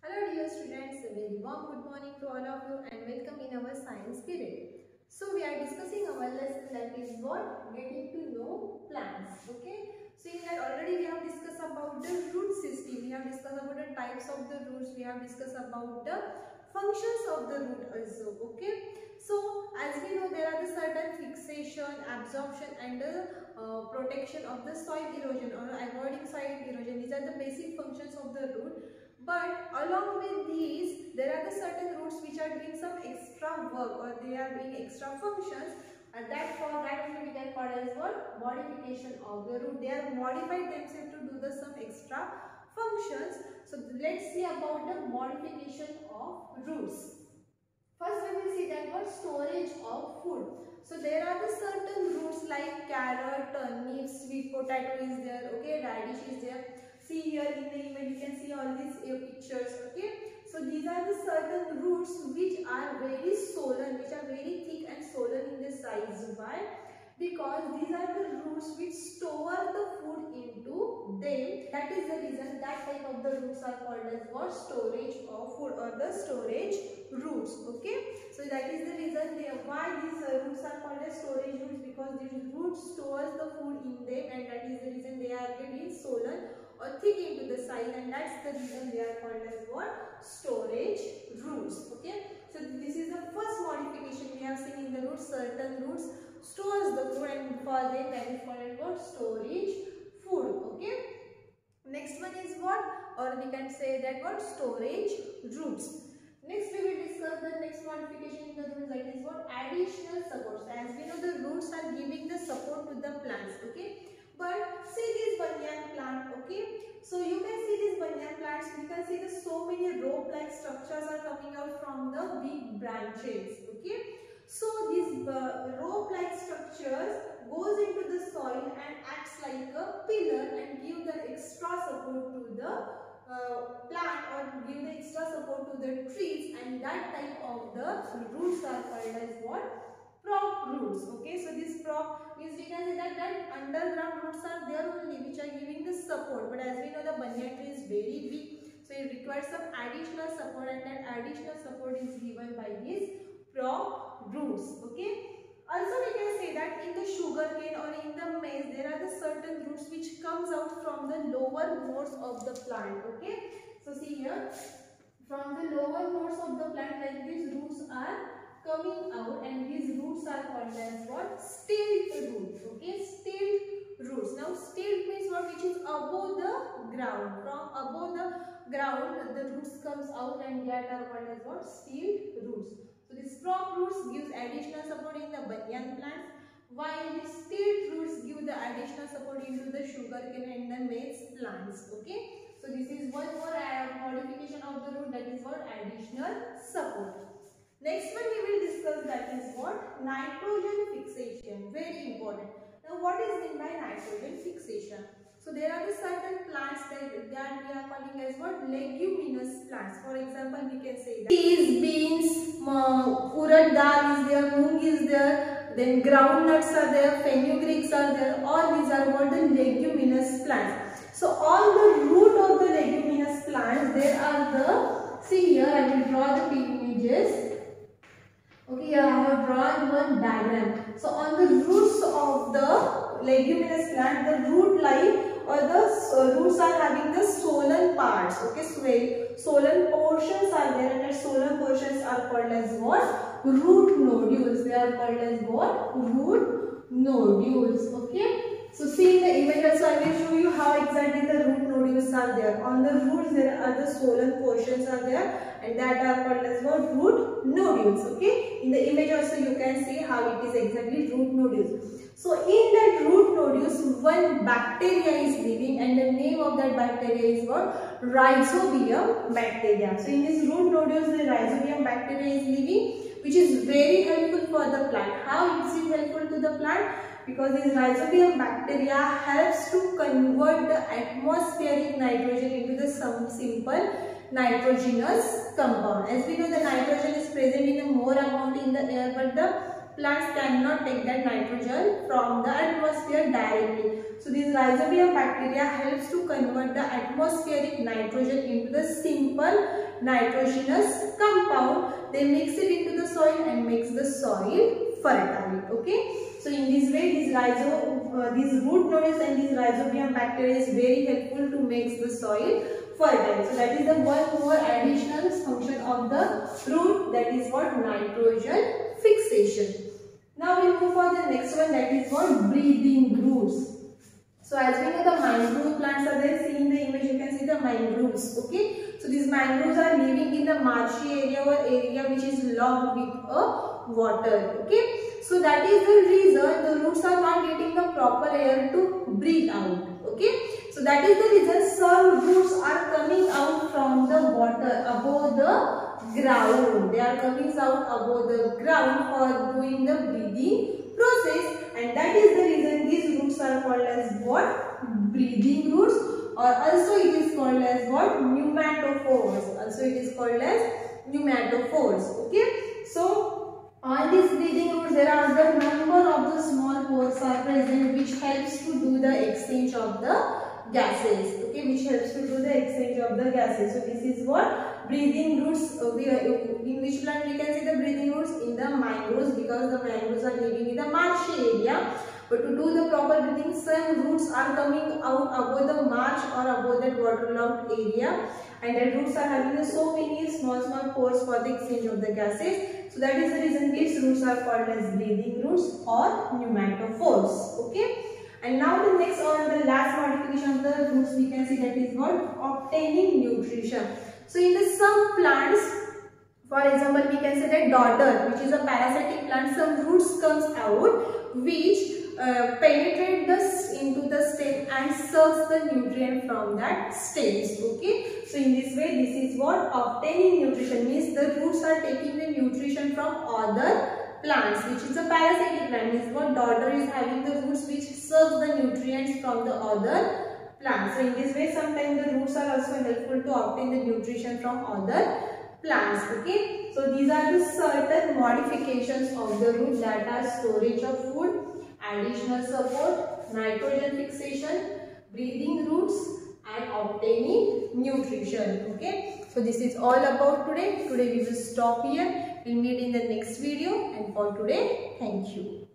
Hello dear students, a very warm good morning to all of you and welcome in our science period. So we are discussing our lesson, that is what? Getting to know plants. Okay. So in that already we have discussed about the root system, we have discussed about the types of the roots, we have discussed about the functions of the root also. Okay. So as we know, there are the certain fixation, absorption and protection of the soil erosion or avoiding soil erosion. These are the basic functions of the root. But along with these, there are the certain roots which are doing some extra work or they are doing extra functions, and that only we can call as what? Modification of the root. They are modified themselves to do the some extra functions. So let's see about the modification of roots. First we will see that what? Storage of food. So there are the certain roots like carrot, turnip, sweet potato is there, okay, radish is there. See here in the image you can see all these pictures, okay. So these are the certain roots which are very swollen, which are very thick and swollen in the size. Why? Because these are the roots which store the food into them. That is the reason that type of the roots are called as what? Storage of food or the storage roots, okay. So that is the reason why these roots are called as storage roots, because these roots stores the food in them, and that is the reason they are getting swollen or thick into the size, and that's the reason they are called as what? Storage roots, okay. So this is the first modification we have seen in the roots. Certain roots stores the food and for them that is called as what? Storage food, okay. Next one is what? Or we can say that what? Storage roots. Next we will discuss the next modification in the roots, that is what? Additional support. So as we know, the roots are giving the support to the plants, okay. But see this banyan plant, okay. So you can see these banyan plants, you can see the so many rope-like structures are coming out from the big branches, okay. So these rope-like structures goes into the soil and acts like a pillar and give the extra support to the plant or give the extra support to the trees, and that type of the roots are called as what? Prop roots, okay. So this prop means we can say that underground roots are there only which are giving the support, but as we know the banyan tree is very big, so it requires some additional support, and that additional support is given by these prop roots, okay. Also we can say that in the sugarcane or in the maize there are the certain roots which comes out from the lower nodes of the plant, okay. So see here, from the lower nodes of the plant, like these roots are coming out, and these roots are called as what? Stilt roots, okay. Stilt roots. Now stilt means what? Which is above the ground. From above the ground the roots comes out, and that are called as what? Stilt roots. So these prop roots gives additional support in the banyan plants, while the stilt roots give the additional support into the sugarcane and the maize plants, okay. So this is one more modification of the root, that is what? Additional support. Next one we will discuss, that is what? Nitrogen fixation. Very important. Now what is meant by nitrogen fixation? So there are the certain plants that we are calling as what? Leguminous plants. For example, we can say that peas, beans, urad dal is there, moong is there, then groundnuts are there, fenugreeks are there. All these are what? The leguminous plants. So on the root of the leguminous plants there are the, see here I will draw the images. Okay, here I have drawn one diagram. So on the roots of the leguminous plant, the root line or the roots are having the swollen parts, okay, swollen portions are there, and the swollen portions are called as what? Root nodules. They are called as what? Root nodules, okay. So see in the image also I will show you how exactly the root nodules are there. On the roots there are the swollen portions are there, and that are called as what? Root nodules, okay. In the image also you can see how it is exactly root nodules. So in that root nodules one bacteria is living, and the name of that bacteria is what? Rhizobium bacteria. So in this root nodules the Rhizobium bacteria is living, which is very helpful for the plant. How is it helpful to the plant? Because this Rhizobium bacteria helps to convert the atmospheric nitrogen into the some simple nitrogenous compound. As we know, the nitrogen is present in a more amount in the air, but the plants cannot take that nitrogen from the atmosphere directly. So this rhizobium bacteria helps to convert the atmospheric nitrogen into the simple nitrogenous compound. They mix it into the soil and makes the soil fertile. Okay. So in this way, these root nodules and these rhizobium bacteria is very helpful to make the soil fertile. So that is the one more additional function of the root, that is what nitrogen fixation. Now we move for the next one, that is what breathing roots. So as we know, the mangrove plants are there. See in the image, you can see the mangroves. Okay. So these mangroves are living in the marshy area or area which is logged with water. Okay. So that is the reason the roots are not getting the proper air to breathe out. Okay. So that is the reason some roots are coming out from the water above the ground. They are coming out above the ground for doing the breathing process, and that is the reason these roots are called as what? Breathing roots, or also it is called as what? Pneumatophores. Also it is called as pneumatophores. Okay. So on these breathing roots, there are the number of the small pores are present, which helps to do the exchange of the gases. Okay, which helps to do the exchange of the gases. So this is what breathing roots. In which plant we can see the breathing roots? In the mangroves, because the mangroves are living in the marshy area. But to do the proper breathing, some roots are coming out above the marsh or above that waterlogged area, and the roots are having so many small pores for the exchange of the gases. So that is the reason these roots are called as breathing roots or pneumatophores. Okay. And now the next or the last modification of the roots we can see, that is what? Obtaining nutrition. So in the some plants, for example, we can say that dodder, which is a parasitic plant, some roots comes out which penetrate into the stem and sucks the nutrient from that stems. Okay. So in this way, this is what obtaining nutrition means. The roots are taking the nutrition from other plants, which is a parasitic plant. Means what? Dodder is having the roots which serve the nutrients from the other plants. So in this way, sometimes the roots are also helpful to obtain the nutrition from other plants. Okay. So these are the certain modifications of the root, that are storage of food, additional support, nitrogen fixation, breathing roots, and obtaining nutrition. Okay. So this is all about today. Today we will stop here. We'll meet in the next video, and for today, thank you.